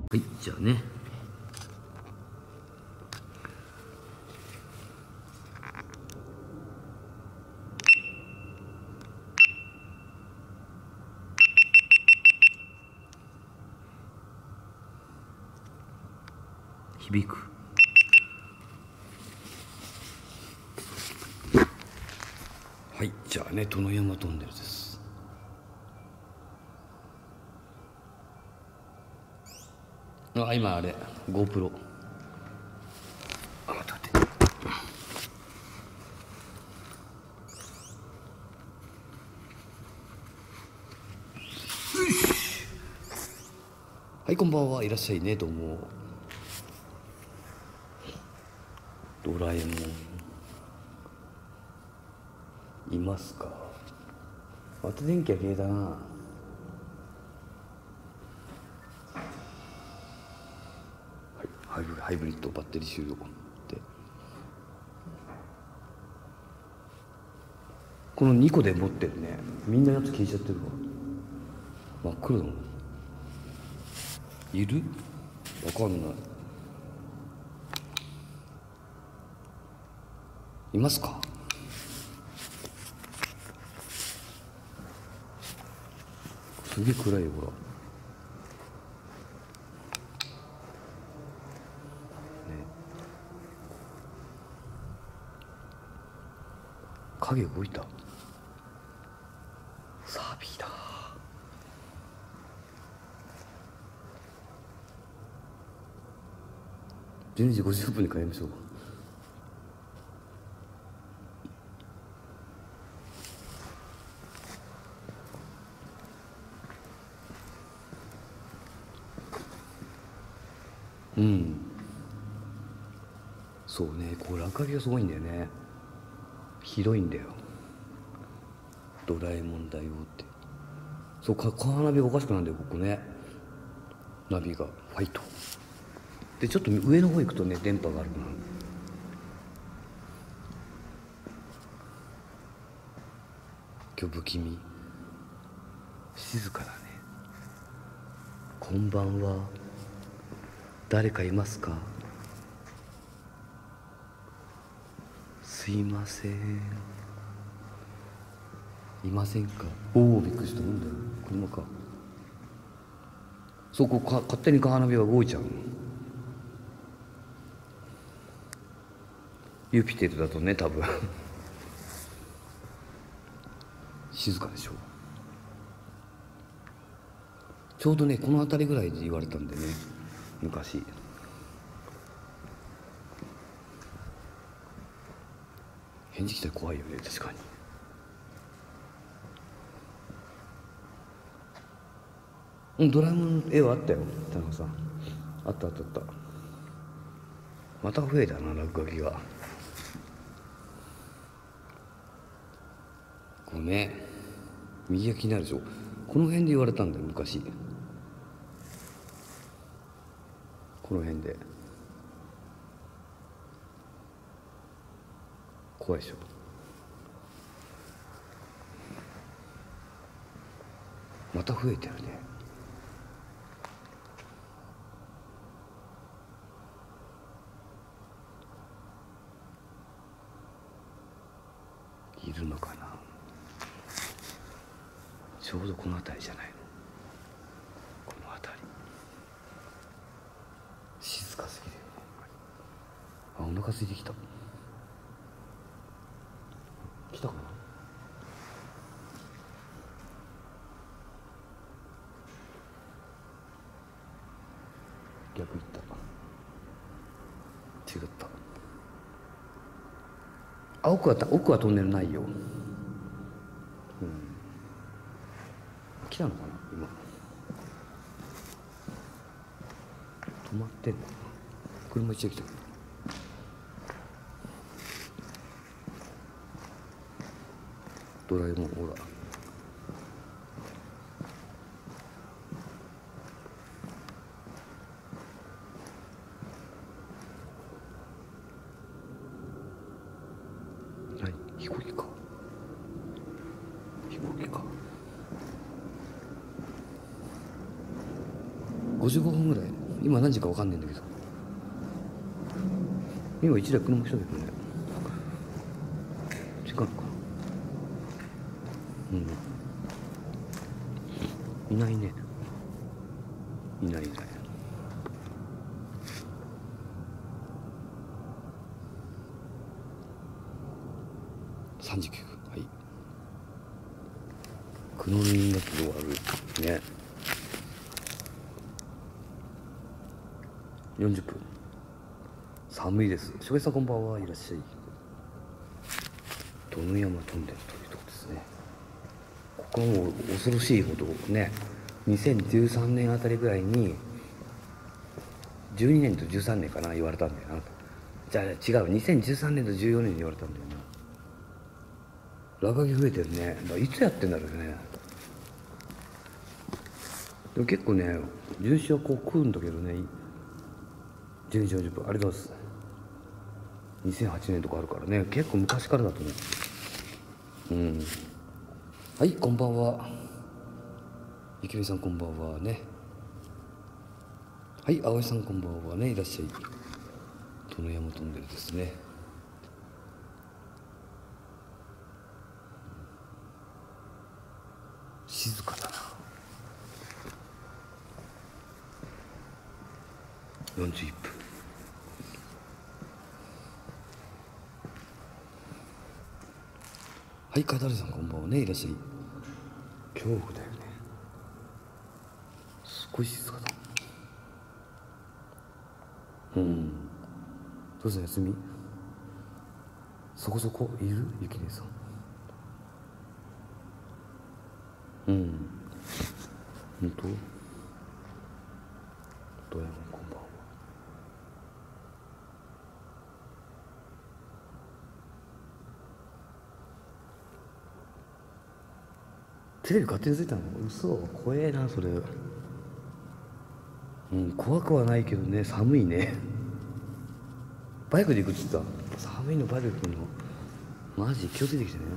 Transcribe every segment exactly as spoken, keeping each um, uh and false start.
はい、じゃあね。響く。はい、じゃあね、殿山トンネルです。あ、今あれ GoPro。 あ、待って待って。はい、こんばんは。いらっしゃいね。どうも。ドラえもんいますか？また電気は消えたな。はい、ハイブハイブリッドバッテリー終了で、このにこで持ってるね。みんなやつ消えちゃってるわ。真っ黒だもん。いる？わかんない。いますか？すげえ暗いよ、ほら。影動いた。サビだ。じゅうにじごじゅっぷんに帰りましょう。うん、そうね、これ明かりがすごいんだよね。広いんだよ。ドラえもんだよって。そうか、カーナビがおかしくなんだよ、ここね。ナビがファイトで、ちょっと上の方行くとね、電波があるな。今日不気味、静かだね。こんばんは、誰かいますか？すいません、いませんか？おお、びっくりした。なんだよ、車か。そう、こうか勝手にカーナビが動いちゃうの。ユピテルだとね、多分静かでしょ。ちょうどね、この辺りぐらいで言われたんでね、昔。返事来たら怖いよね、確かに。うん、ドラえもんの絵はあったよ、田中さん。あったあったあった。また増えたな、落書きが。こうね、右が気になるでしょ。この辺で言われたんだよ、昔。この辺で。怖いでしょ。また増えてるね。いるのかな。ちょうどこの辺りじゃないの。この辺り静かすぎるよね。あ、お腹空いてきた。来たかな。逆行った。違った。あ、奥は奥はトンネルないよ。うん、来たのかな今。止まってんのかな。車一台来たけど。ドラえもん、ほら。何？飛行機か。飛行機か。ごじゅうごふんぐらい。 今何時か分かんないんだけど、今一台車来たけどね、違うのかな。うん、いないね、いないいない。さんじきゅうふん、はい。クノルインだけど終わるね。よんじゅっぷん。寒いです。翔平さんこんばんは、いらっしゃい。殿山トンネルというとこですね。ここはもう恐ろしいほどね、にせんじゅうさんねんあたりぐらいにじゅうにねんとじゅうさんねんかな言われたんだよな。じゃあ違う、にせんじゅうさんねんとじゅうよねんに言われたんだよな。落書き増えてるね。いつやってんだろうね。でも結構ね、巡視はこう食うんだけどね。じゅうにじよんじゅっぷん、ありがとうございます。にせんはちねんとかあるからね、結構昔からだと思う。うん。はい、こんばんは。ゆきみさんこんばんはね。はい、葵さんこんばんはね、いらっしゃい。殿山トンネルですね。静かだな。よんじゅういっぷん。はい、かだるさんこんばんはね、いらっしゃい。恐怖だよね。すごい静かだ。うん。どうぞ休み。そこそこいるゆきねさん。うん。本当。ドヤモンこんばんは。テレビ勝手についたの？嘘、怖えなそれ。うん、怖くはないけどね、寒いね。バイクで行くって言ってた。寒いのバイクで行くのマジ気をつけてきてね。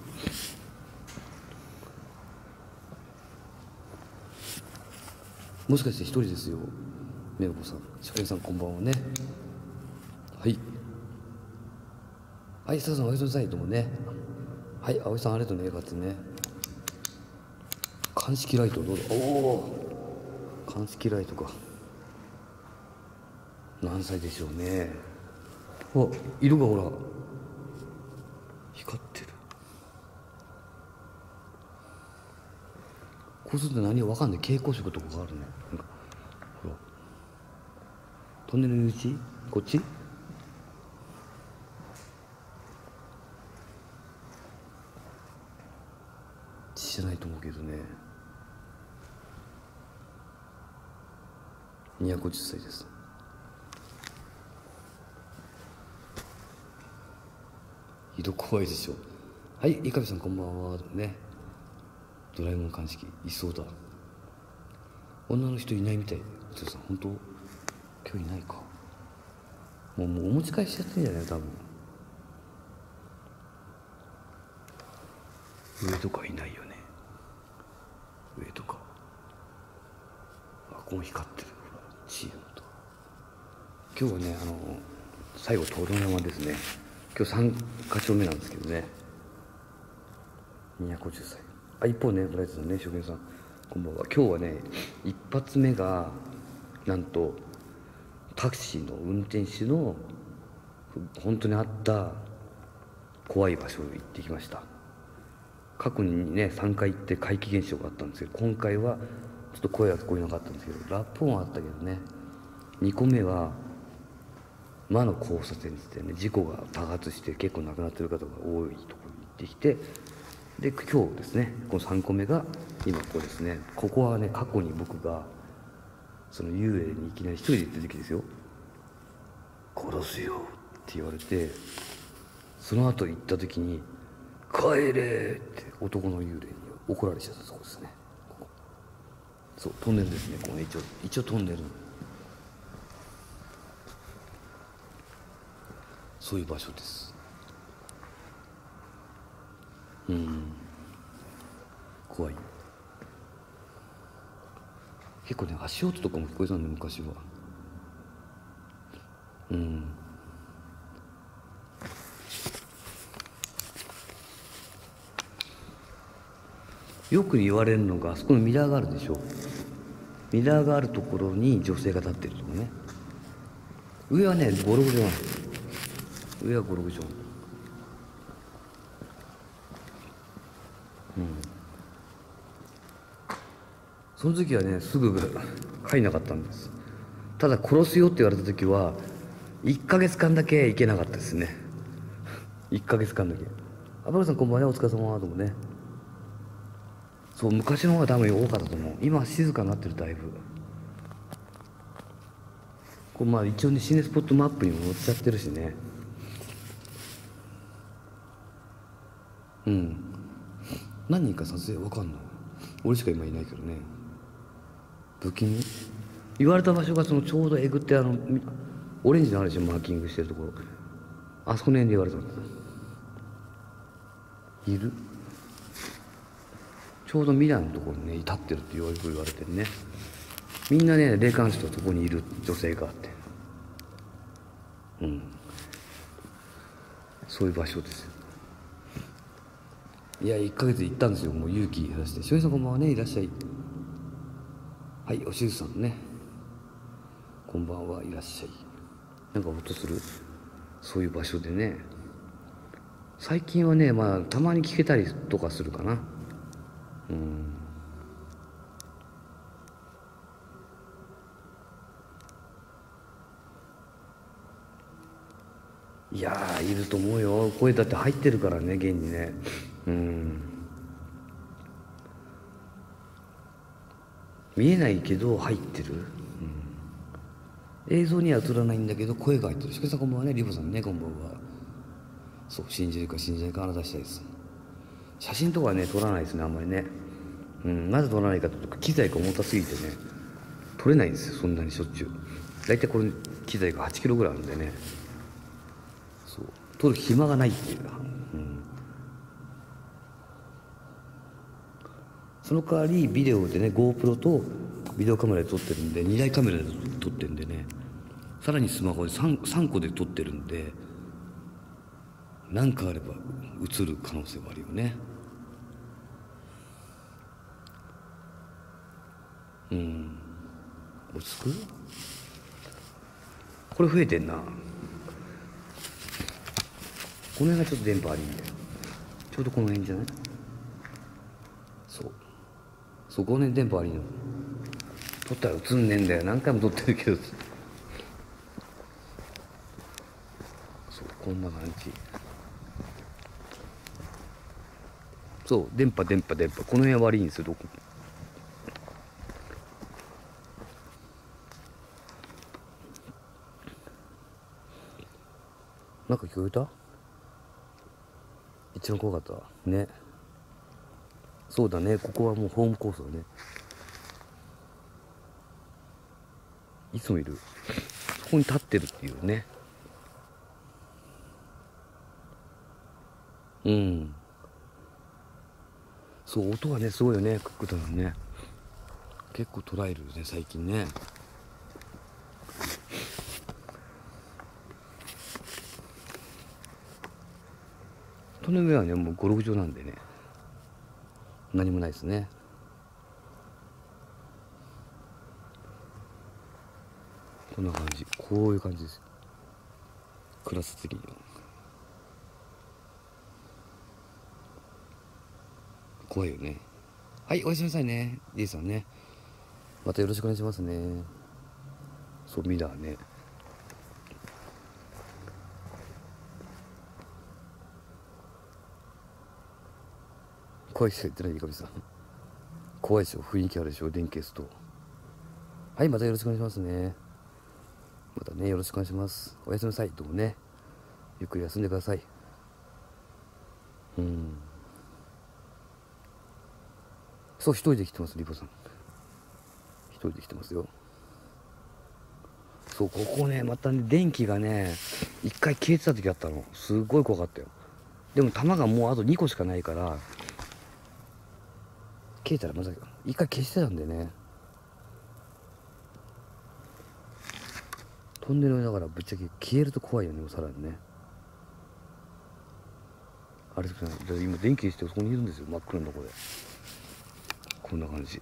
もしかして一人ですよ、めぐこさん。しかりさんこんばんはね。はい、はい、さあさんおやすみなさい。どうもね。はい、葵さんありがとうね。かつね、鑑識ライトどうぞ。おお、鑑識ライトか。何歳でしょうね。あ、色がほら光ってる。こうすると何か分かんない。蛍光色とかがあるね。なんかほら、トンネルの入り口こっち。知らないと思うけどね。にひゃくごじゅっさいです。色怖いでしょ。はい、井上さんこんばんはね。ドラえもん鑑識いそうだ。女の人いないみたい。つさん本当今日いないか。もうもうお持ち帰りしちゃってんじゃない多分。上とかいないよね。上とか。あ、ここも光ってる。チームと。今日はね、あの最後灯籠山ですね。今日さんか丁目なんですけどね。にひゃくごじゅっさい。あ、一方ね、ブライトさんね、証券さんこんばんは。今日はね、一発目がなんとタクシーの運転手の本当にあった怖い場所に行ってきました。過去にねさんかい行って怪奇現象があったんですけど、今回はちょっと声が聞こえなかったんですけど、ラップ音はあったけどね。にこめは魔の交差点ってね、事故が多発して結構亡くなってる方が多いところに行ってきて、で今日ですね、このさんこめが今ここですね。ここはね、過去に僕がその幽霊にいきなり一人で行った時ですよ。殺すよって言われて、その後行った時に帰れって男の幽霊に怒られちゃったとこですね。ここそう、トンネルですね。ここね、一応一応トンネル、そういう場所です。うん、怖いよ。結構ね、足音とかも聞こえたんで昔は。 よく言われるのが、あそこのミラーがあるでしょ。ミラーがあるところに女性が立ってるとかね。上はねゴルフ場なんですよ。上はゴルフ場。うん。その時はねすぐ帰んなかったんです。ただ殺すよって言われた時はいっかげつかんだけ行けなかったですね。いっかげつかんだけ。あばらさんこんばんは、お疲れ様ともね。そう、昔の方が多分多かったと思う。今は静かになってる、だいぶ。こうまあ一応ね心霊スポットマップにも載っちゃってるしね。うん。何人か撮影わかんない。俺しか今いないけどね。不気味。言われた場所がそのちょうどえぐってあのオレンジのあるでしょ、マーキングしてるところ。あそこの辺で言われたの。いる。ちょうどミラーのところにね立ってるって言われ言われてるね。みんなね霊感師とそこにいる女性があって、うん、そういう場所ですよ。いやいっかげつ行ったんですよ。もう勇気出して「しおりさんこんばんはね、いらっしゃい」。はいおしずさんね、こんばんはいらっしゃい。なんか音する。そういう場所でね、最近はねまあたまに聞けたりとかするかな。うん。いやーいると思うよ。声だって入ってるからね現にね。うん。見えないけど入ってる、うん、映像には映らないんだけど声が入ってる。しかしさんこんばんはね、リボさんねこんばんは。そう信じるか信じないか話したいです。写真とかはね撮らないですねあんまりね。うん、なぜ撮らないかというと機材が重たすぎてね撮れないんですよ、そんなにしょっちゅう。大体これ機材がはちキロぐらいあるんでね、そう撮る暇がないっていうか、うん、その代わりビデオでね GoPro とビデオカメラで撮ってるんで、にだいカメラで撮ってるんでね、さらにスマホで 3, さんこで撮ってるんで、何かあれば映る可能性はあるよね。うん。落ち着く。これ増えてんな。この辺がちょっと電波悪いんだよ。ちょうどこの辺じゃない。そうそうこの辺電波悪いの。撮ったら映んねえんだよ。何回も撮ってるけど、そうこんな感じ。そう電波電波電波、この辺悪いんですよ。どこなんか聞こえた。一番怖かったね。そうだね、ここはもうホームコースだね。いつもいる。そこに立ってるっていうね。うん。そう音がねすごいよね、クックだのね。結構捉えるよね最近ね。その上はねもうゴルフ場なんでね何もないですね。こんな感じ、こういう感じです。クラス的には怖いよね。はいおやすみなさいね D さんね、またよろしくお願いしますね。そうミラーね。怖いしか言ってない。いかみさん怖いでしょ、雰囲気あるでしょ電気消すと。はいまたよろしくお願いしますね。またねよろしくお願いします。おやすみなさい。どうもね、ゆっくり休んでください。うん。そう一人で来てます。リボさん一人で来てますよ。そうここねまたね電気がね一回消えてた時あったの。すごい怖かったよ。でも弾がもうあとにこしかないから消えたらまた一回消してたんでね。トンネルだからぶっちゃけ消えると怖いよね、さらにね。あれですかね、今電気してそこにいるんですよ、真っ暗なとこで。 こんな感じ。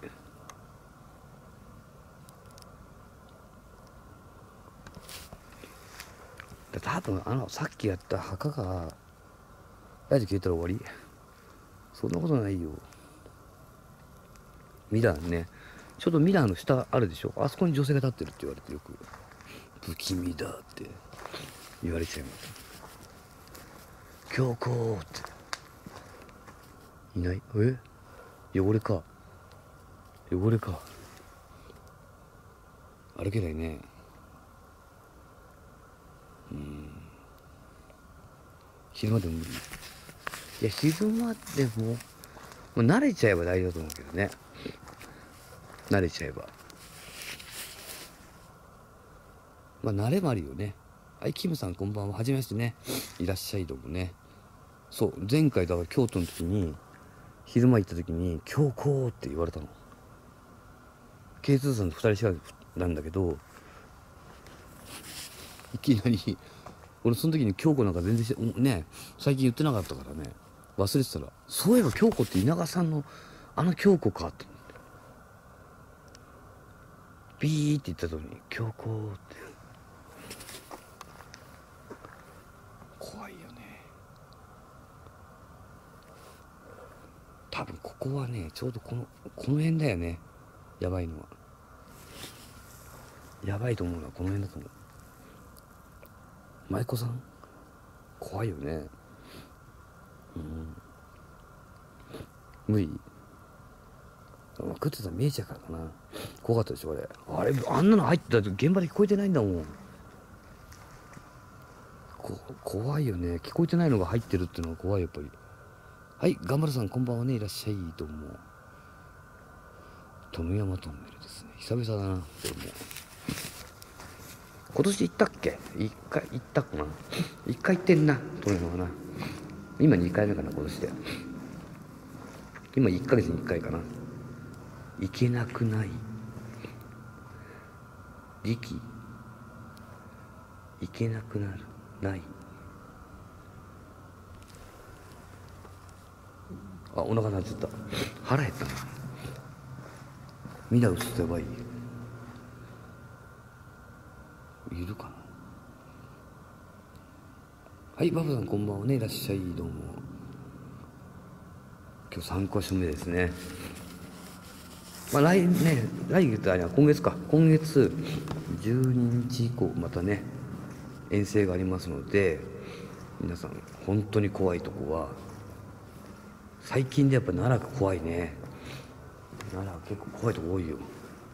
多分あのさっきやった墓がラジ消えたら終わり。そんなことないよ。ミラーね、ちょうどミラーの下あるでしょ、あそこに女性が立ってるって言われて、よく不気味だって言われちゃいます。強行っていない。え、汚れか、汚れか、歩けないね。うん、昼間でも無理。いや昼間でも、もう慣れちゃえば大丈夫だと思うけどね。慣れちゃえばまあ慣れもあるよね。はい、キムさんこんばんは、はじめましてね、いらっしゃい、どうもね。そう前回だから京都の時に昼間行った時に京子って言われたの。ケーツー さんとふたりしかなんだけど、いきなり俺その時に京子なんか全然してね、最近言ってなかったからね、忘れてたら、そういえば京子って稲川さんのあの京子かってビーって言った時に京子って怖いよね。多分ここはねちょうどこのこの辺だよね、やばいのは。やばいと思うのはこの辺だと思う。舞妓さん怖いよね。うん、無理。食ってたら見えちゃうからかな。怖かったでしょあれ。あれあんなの入ってたって現場で聞こえてないんだもん。こ怖いよね。聞こえてないのが入ってるっていうのが怖い、やっぱり。はい、頑張るさんこんばんはね、いらっしゃい、どうも。富山トンネルですね、久々だな。でも今年行ったっけ、一回行ったかな、一回行ってんな富山はな。今にかいめかな今年で。今いっかげつにいっかいかな。行けなくない力、行けなくなるない。あ、お腹鳴っちゃった。腹減ったな。みんな映ってやばい。いるかな。はい、バブさんこんばんはね、いらっしゃい、どうも。今日さんかしょめですね。まあ来ね、来月あれは今月か、今月じゅうににち以降またね遠征がありますので、皆さん本当に怖いとこは、最近でやっぱ奈良が怖いね。奈良は結構怖いとこ多いよ。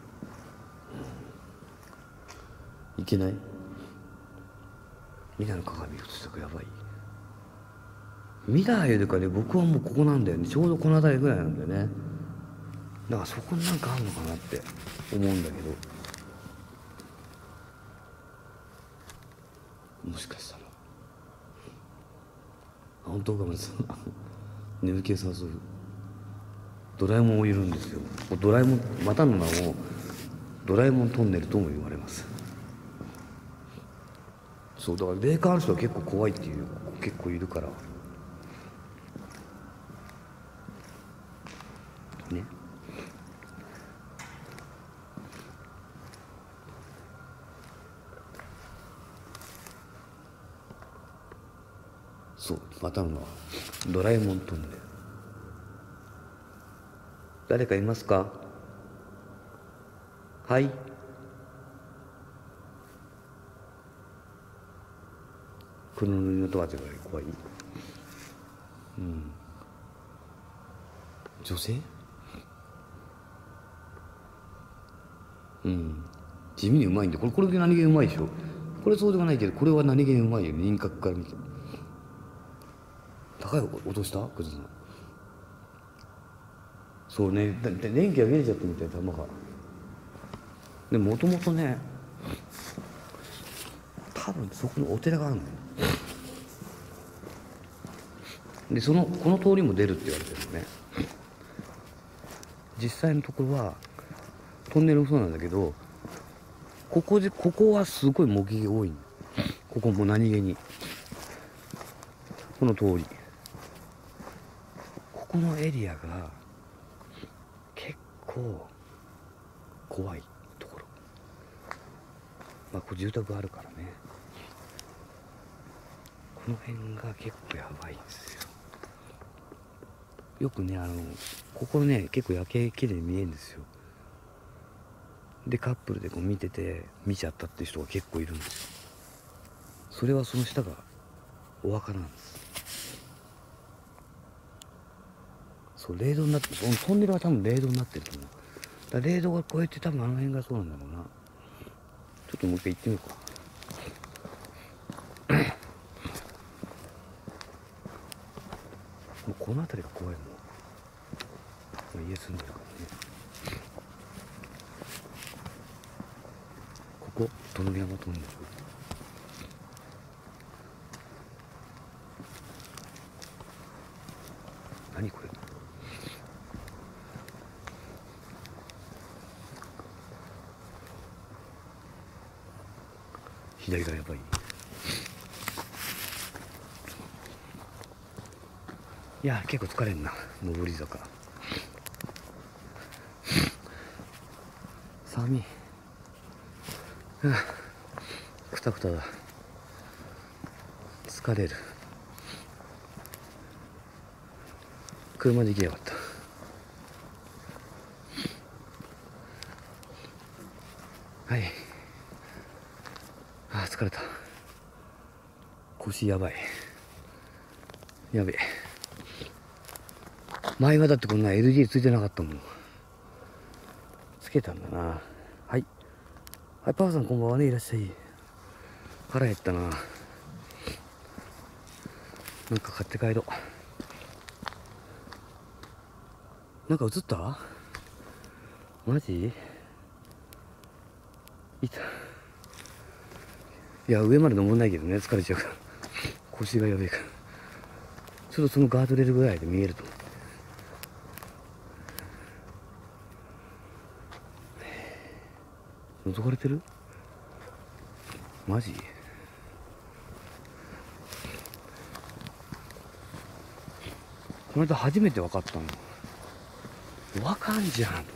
いけない。ミラの鏡映したかやばい。ミラーよりかね、僕はもうここなんだよね、ちょうどこの辺りぐらいなんだよね。だからそこになんかあるのかなって思うんだけど、もしかしたら本当かもしれない。眠気誘うドラえもんもいるんですよ。ドラえもん、またの名をドラえもんトンネルとも言われます。そうだから霊感ある人は結構怖いっていう結構いるからね。そう、またの名はドラえもんトンネル。誰かいますか。はい。黒塗りのドアとか怖い。うん。女性。うん。地味にうまいんで、これこれで何気にうまいでしょ。これそうではないけど、これは何気にうまいよね、輪郭から見て。高い音したクズさん。そうね、だって電気が切れちゃったみたいな玉が。でもともとね、多分そこにお寺があるのよ。でそのこの通りも出るって言われてるのね。実際のところはトンネルもそうなんだけど、ここでここはすごい目撃多いの。ここも何気にこの通り、ここのエリアが結構怖いところ。まあこう住宅があるからね、この辺が結構やばいんですよ。よくね、あのここね結構夜景綺麗に見えるんですよ。でカップルでこう見てて見ちゃったっていう人が結構いるんですよ。それはその下がお墓なんです。そう、霊道になって、そのトンネルは多分霊道になってると思う。だから霊道が越えて多分あの辺がそうなんだろうな。ちょっともう一回行ってみようか。もうこの辺りが怖いもん。まあ、家住んでるからね。ここ殿山トンネル。何これ。左がやばい。いや結構疲れんな、上り坂。寒い。はあ、くたくただ。疲れる。車で行けばよかった。はい。ああ疲れた。腰やばい。やべえ。前はだってこんな エルイーディー ついてなかったもん。つけたんだな。はい。はい、パパさんこんばんはね、いらっしゃい。腹減ったな。なんか買って帰ろう。なんか映った？マジ？いた。いや、上まで登んないけどね、疲れちゃうから。腰がやべえから。ちょっとそのガードレールぐらいで見えると。覗かれてる？マジ？この間初めて分かったの。分かんじゃんと思って。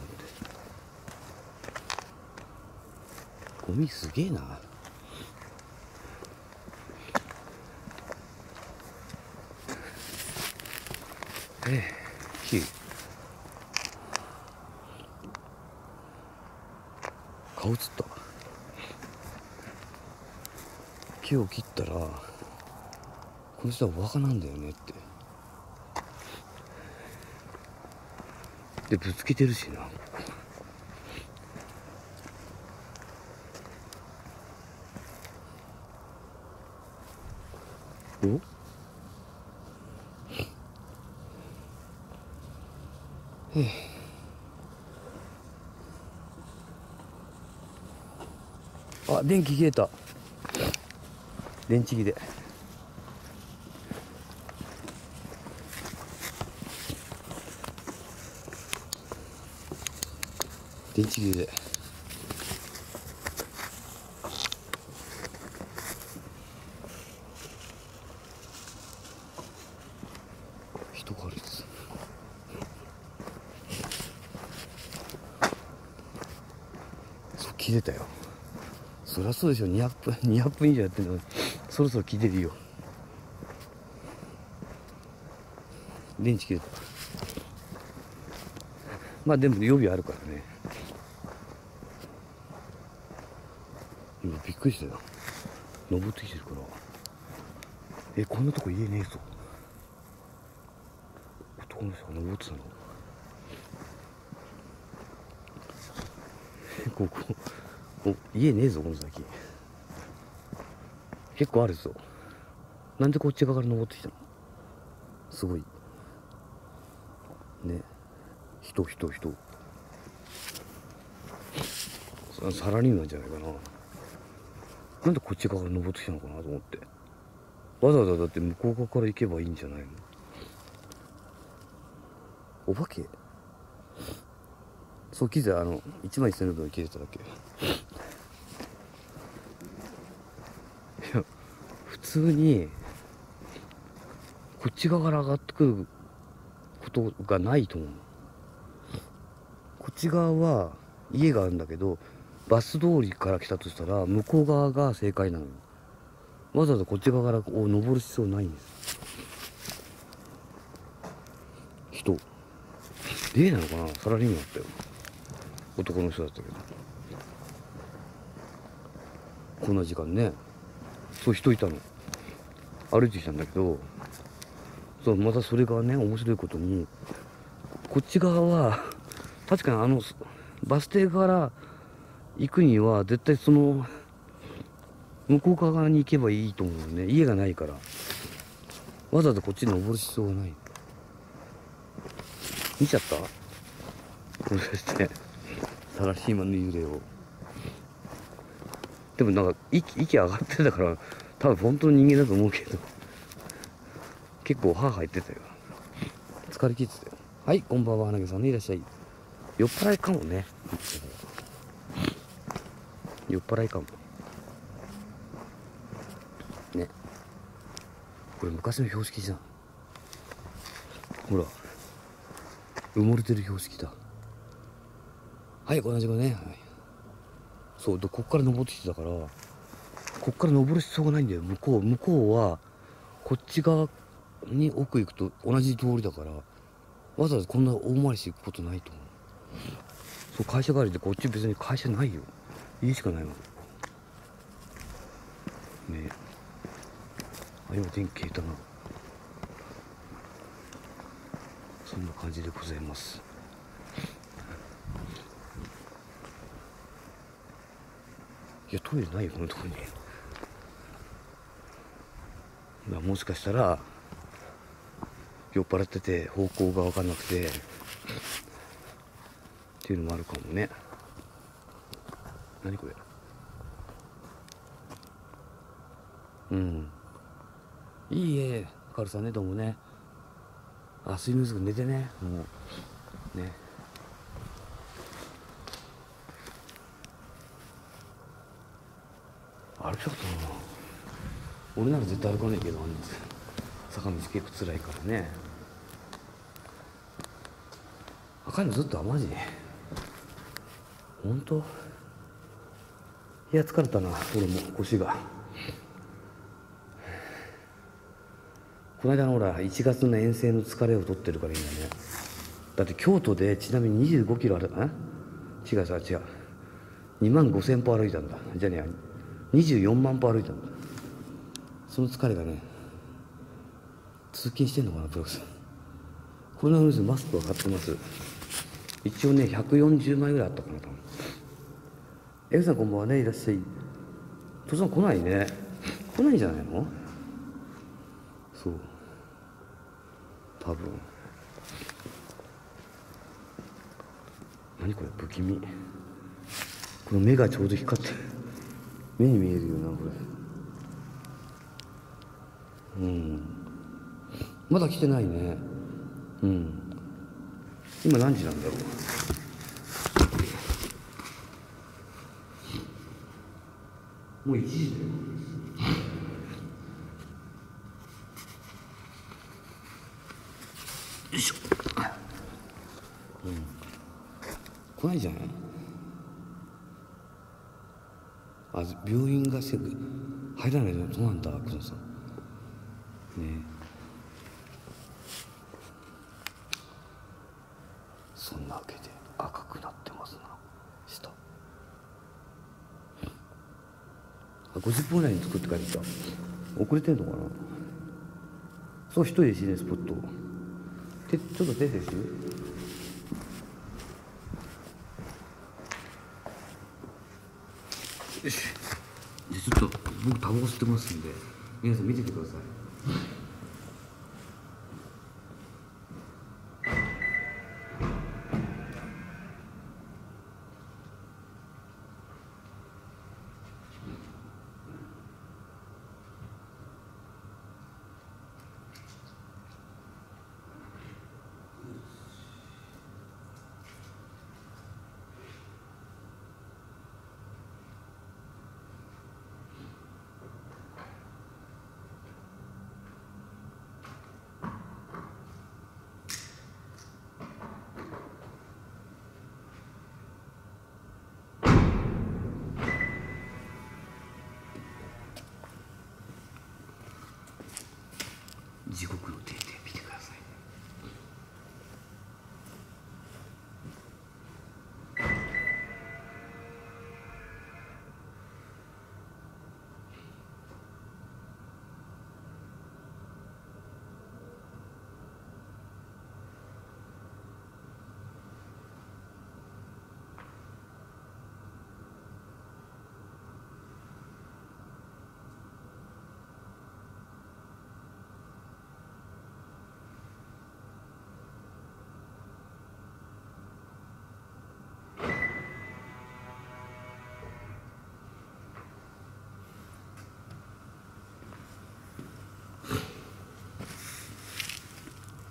ゴミすげえな。ええ、木。顔映った。木を切ったら、この人はお墓なんだよねって。で、ぶつけてるしな。お？ええ。あ、電気消えた。電池切れ。電池切れ。人が歩いてた。そう、切れたよ。そりゃそうでしょ。にひゃくふんにひゃくふん以上やってるのにそろそろ切れるよ。電池切れた。まあでも予備あるからね。今びっくりしたよ。登ってきてるから。え、こんなとこ家ねえぞ。男の人が登ってたの。ここお家ねえぞこの先。結構あるぞ。なんでこっち側から登ってきたの？すごいね。人人人サラリーマンじゃないかな。なんでこっち側から登ってきたのかなと思って。わざわざだって向こう側から行けばいいんじゃないの？お化け？そう、機材あのいちまんせんえん分切れただけ。いや普通にこっち側から上がってくることがないと思う。 こっち側は家があるんだけど、バス通りから来たとしたら向こう側が正解なのよ。わざわざこっち側からこう登る必要ないんです。人例なのかな、サラリーマンだったよ。男の人だったけど、こんな時間ね。そう人いたの、歩いてきたんだけど、そうまたそれがね面白いことに、こっち側は確かにあのバス停から行くには絶対その向こう側に行けばいいと思うよね。家がないからわざわざこっちに登る必要がない。見ちゃった、もしかしてサラリーマンの幽霊を。でもなんか息息上がってたから多分本当の人間だと思うけど、結構歯入ってたよ。疲れ切ってたよ。はい、こんばんは、花毛さんね、いらっしゃい。酔っ払いかもね。酔っ払いかもね。これ昔の標識じゃん。ほら埋もれてる標識だ。はい、同じくね、はい、そうで、こっから登ってきてたから、こっから登る必要がないんだよ。向こう向こうはこっち側に奥行くと同じ通りだから、わざわざこんな大回りしていくことないと思う。そう会社帰りでこっち別に会社ないよ、家しかないもんね。あ、今電気消えたな。そんな感じでございます。いやトイレないよこのところに。まあもしかしたら酔っ払ってて方向が分かんなくてっていうのもあるかもね。何これ。うんいいえ、カルさんね、どうもね。あ、睡眠不足寝てね、もうね。歩きたかったな。俺なら絶対歩かないけど、あんな坂道結構辛いからね。赤いのずっと、あ、マジ本当。いや疲れたな、俺も腰が。この間のほらいちがつの遠征の疲れを取ってるからいいんだね。だって京都でちなみににじゅうごキロある、あ違うさ違うにまんごせん歩歩いたんだ。じゃねえ、にじゅうよんまん歩歩いたんだ。その疲れがね通勤してんのかな、プロさん。これなのにマスクは買ってます。一応ねひゃくよんじゅうまいぐらいあったかな多分。エグさんこんばんはね、いらっしゃい。父さん来ないね。来ないんじゃないの。そう多分。何これ不気味。この目がちょうど光って目に見えるよなこれ。うんまだ来てないね。うん今何時なんだろう。もういちじだよ。よいしょ。うん来ないじゃない。あ、病院がすぐ入らないの。そうなんだ、久野さんね。そんなわけで赤くなってますな下。あ、ごじゅっぷん以内に作って帰ってきた。遅れてんのかな。そう一人で死ねスポット。てちょっと手ですよ。よし、じゃあちょっと僕タバコ吸ってますんで皆さん見ててください。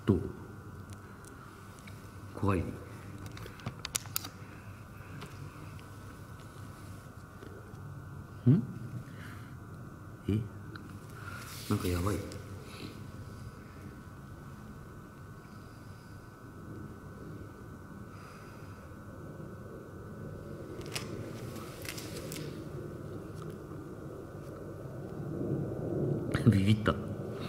どう？怖い？ん？え？なんかやばい？ビビった。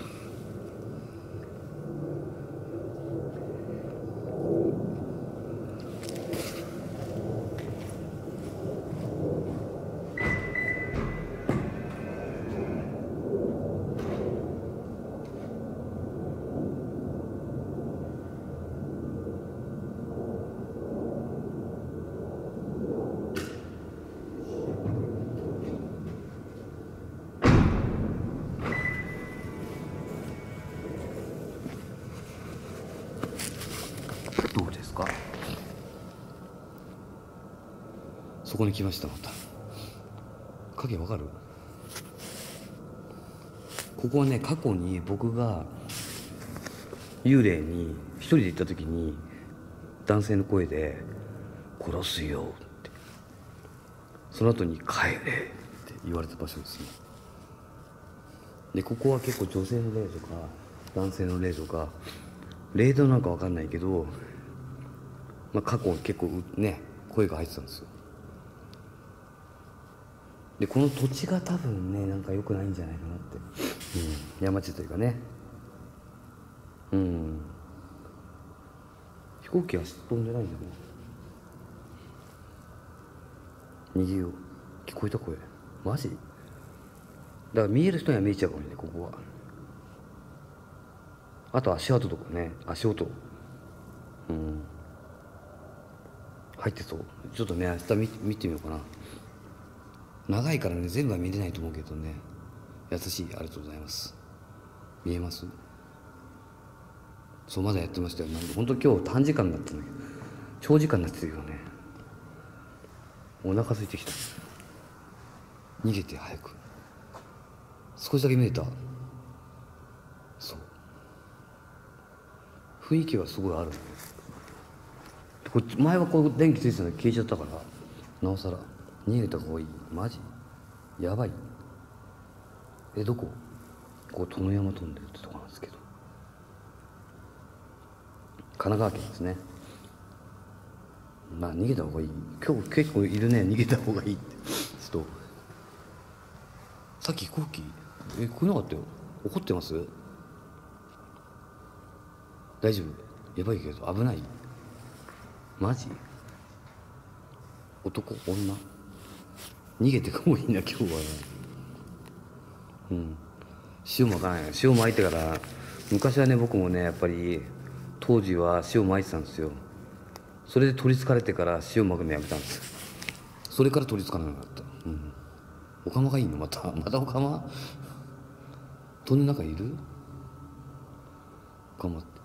どうですか？そこに来ました。また影わかる？ここはね、過去に僕が幽霊に一人で行った時に男性の声で「殺すよ」って、その後に「帰れ」って言われた場所ですね。でここは結構女性の霊とか男性の霊とか、霊道なんかわかんないけど、まあ、過去結構ね声が入ってたんですよ。でこの土地が多分ねなんか良くないんじゃないかなって、うん、山地というかね、うん、飛行機は飛んでないんだね。逃げよう。聞こえた声？マジ？だから見える人には見えちゃうかもね、ここは。あと足跡とかね、足音、うん、入ってそう。ちょっとね明日 見, 見てみようかな。長いからね全部は見れないと思うけどね。優しい。ありがとうございます。見えます？そう、まだやってましたよ。なんで本当今日短時間だったんだけど長時間になってるよね。お腹空いてきた。逃げて早く。少しだけ見えた。そう、雰囲気はすごいある。こっち前はこう電気ついてたのに消えちゃったから、なおさら逃げた方がいい。マジやばい。え、どこ？ここ殿山飛んでるってとこなんですけど、神奈川県ですね。まあ逃げた方がいい。今日結構いるね、逃げた方がいいって人。さっき飛行機え来なかったよ。怒ってます？大丈夫？やばいけど危ない？マジ？男？女？逃げてこいいな今日はね。うん、塩まかない。塩まいてから、昔はね僕もねやっぱり当時は塩まいてたんですよ。それで取りつかれてから塩まくのやめたんですよ。それから取りつかなかった。うん、オカマがいいの？またまたオカマ？飛んで中いる？オカマって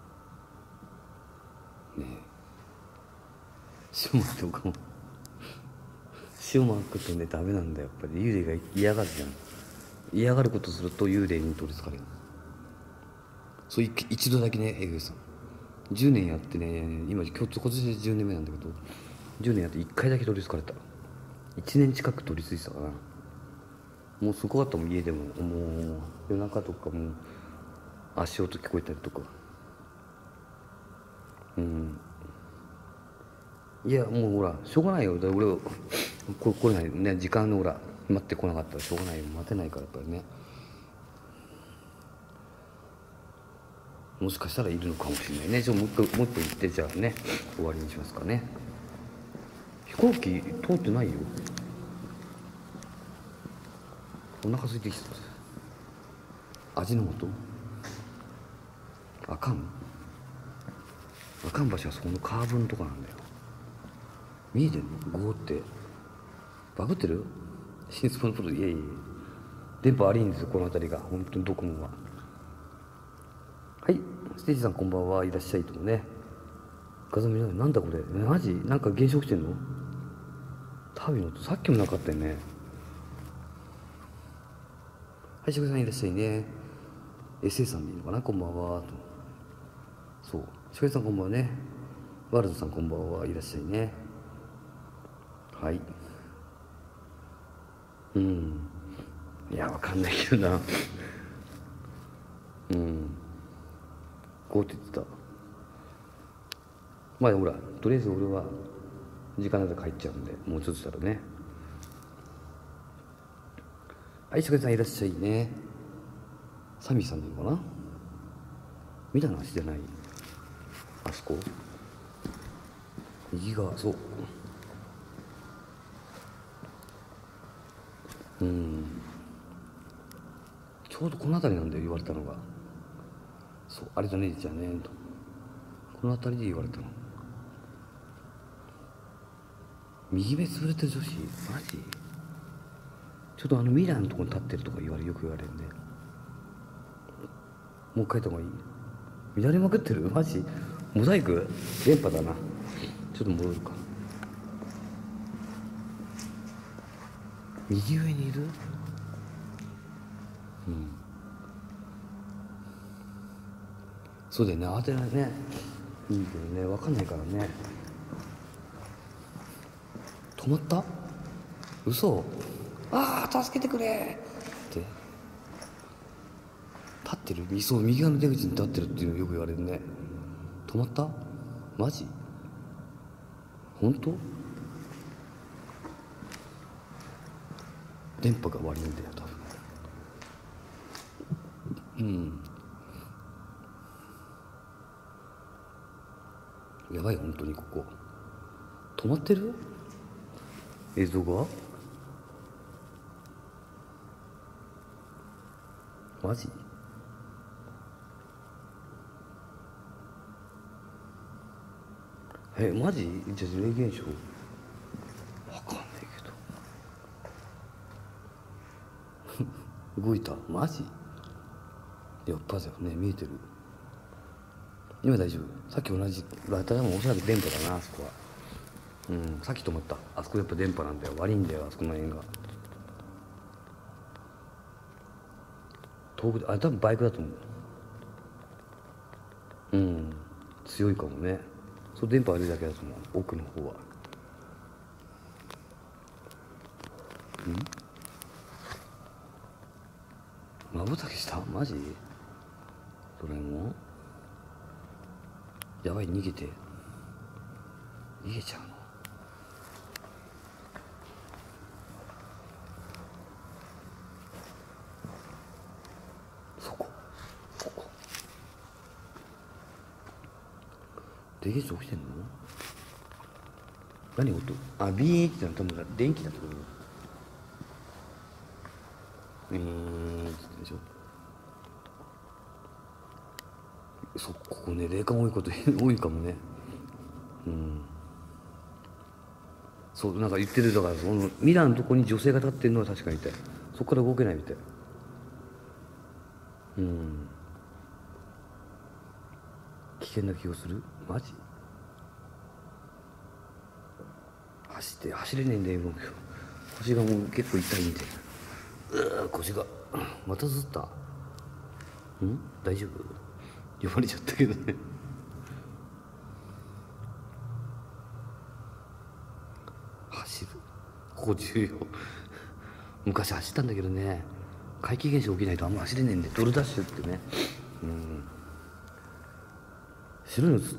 ねえ、塩まいてオカマ塩まくとねダメなんだよ。やっぱり幽霊が嫌がるじゃん。嫌がることすると幽霊に取りつかれる。そう一度だけね、エグエさんじゅうねんやってね、今今日今年でじゅうねんめなんだけど、じゅうねんやっていっかいだけ取りつかれた。いちねん近く取り付いてたかな。もうすごかったもん。家でももう夜中とかも足音聞こえたりとか。うん、いやもうほらしょうがないよ。だから俺はこ来れないね、時間のほら待ってこなかったらしょうがないよ。待てないからやっぱりね。もしかしたらいるのかもしれないね。じゃあもう一回もう一個言って、じゃあね終わりにしますかね。飛行機通ってないよ。お腹空いてきた。味の素？あかんあかん橋はそこのカーブのとこなんだよ。見えてんの？ゴーってバグってる？新スポのこと。いやいや電波悪いんですよこの辺りが。本当にドコモは。はい、ステージさんこんばんは。いらっしゃいともね。画像見ない。なんだこれ、マジなんか減少してんの？旅のとさっきもなかったよね。はい、しぐさんいらっしゃいね。エスエー さんでいいのかな。こんばんはと。 そうしかりさんこんばんはね。ワールドさんこんばんはいらっしゃいね。はい。うん。いやわかんないけどな。うん。こうって言ってた。まあほらとりあえず俺は時間なく帰っちゃうんで、もうちょっとしたらね。はい、しかりさんいらっしゃいね。サミーさんなのかな。見た話じゃない。あそこ右側、そう。うん。ちょうどこの辺りなんだよ言われたのが。そう、あれだねじゃあねと。この辺りで言われたの。右目つぶれてる女子マジ。ちょっとあのミラーのとこに立ってるとか言われよく言われるね。もう一回言った方がいい。乱れまくってるマジ。モザイク電波だな。ちょっと戻るか。右上にいる。うん。そうだよね、当てないね。いいけどね、分かんないからね。止まった。嘘。ああ助けてくれって立ってる。そう、右側の出口に立ってるっていうのよく言われるね。止まった。マジ本当。電波が悪いんだよ多分。うん。やばい本当にここ止まってる。映像がマジ。えマジ。じゃあ霊現象わかんないけど動いたマジ。やっぱじゃね見えてる。今大丈夫。さっき同じだったらもうおそらく電波だなあそこは。うん、さっき止まった。あそこやっぱ電波なんだよ。悪いんだよあそこの辺が。遠くであれ多分バイクだと思う。うん強いかもね。そう電波悪いだけだと思う奥の方は。うんまぶたきしたマジ。ドラえもんやばい逃げて逃げちゃうの。そこそこ電源起きてんの。何音。あビーンってのは多分電気だと思う。えーでしょ。そここね霊感多いこと多いかもね。うんそうなんか言ってる。だからそのミラーのとこに女性が立ってるのは確かにいたい。そこから動けないみたい。うん危険な気がするマジ。走って走れねえんだよ。腰がもう結構痛いんで。うわ腰がまたずった。ん大丈夫。呼ばれちゃったけどね。走るここ重要。昔走ったんだけどね怪奇現象起きないとあんま走れねえんで。ドルダッシュってね。うん白いの映った。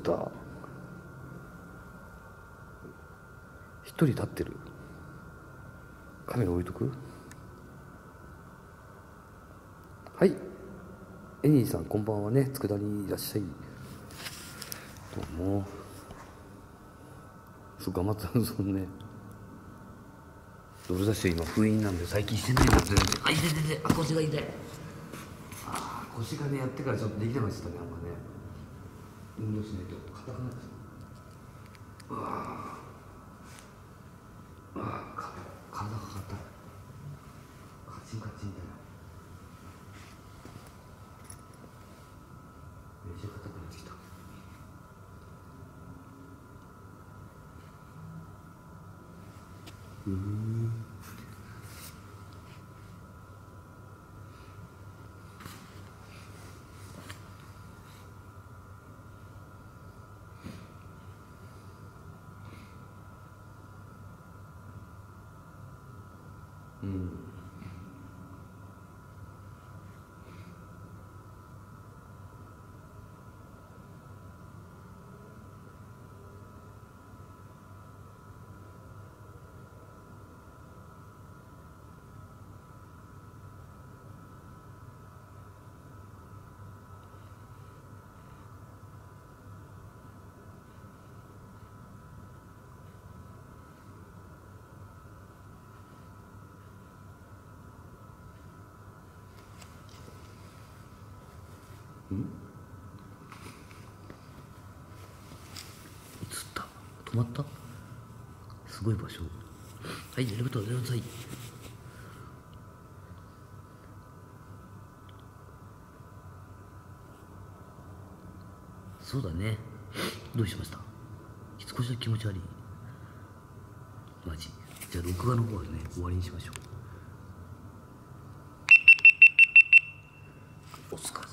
一人立ってる。カメラ置いとく。はいエニーさんこんばんはね。佃煮いらっしゃい。どうも。そう頑張ってたんですもんね。ドルダッシュ今封印なんで最近してないんですよ。あ痛い痛い痛い。あ腰が痛い。あ腰がねやってからちょっとできなかったねあんまね。運動しないと硬くなっちゃう。うわあうわあ体が硬い。カチンカチンだよ。めっちゃ硬くなってきた。うんうん。ん？映った止まった。すごい場所。はい、エレベーター出なさい。そうだね。どうしました？少しだけ気持ち悪い。マジ。じゃあ録画の方はね、終わりにしましょう。お疲れ。